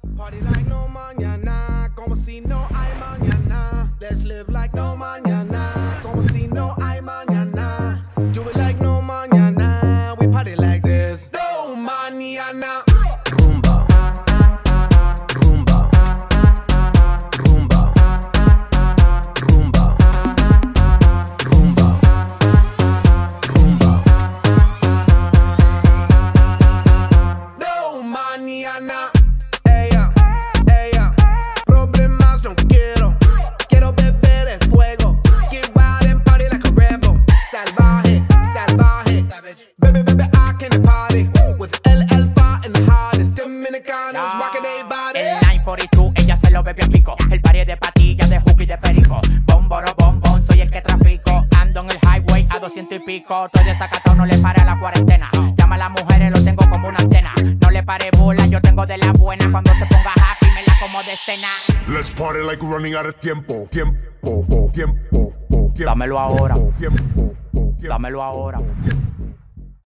Party like no mañana, como si no hay mañana. Let's live like no mañana, como si no hay mañana. Do it like no mañana, we party like this. No mañana. Rumba, rumba, rumba, rumba, rumba, rumba. No mañana. Problemas no quiero. Quiero beber el fuego. Get wild and party like a rebel. Salvaje, salvaje. Baby, baby, I can party with El Alfa and the hottest Dominicanos rocking their body. El 942, ella se lo bebió en pico. El party de patillas, de hook y de perico. Bomboro, bombón, soy el que trafico. Ando en el highway a 200 y pico. Estoy desacatado, no le pare a la cuarentena. Llama a las mujeres, lo tengo como una antena. No le pare bola, yo tengo de la buena. Cuando se ponga happy, me la como de cena. Let's party like we're running out of tiempo. Tiempo, tiempo, tiempo. Dámelo ahora. Tiempo, tiempo, Dámelo ahora. tiempo.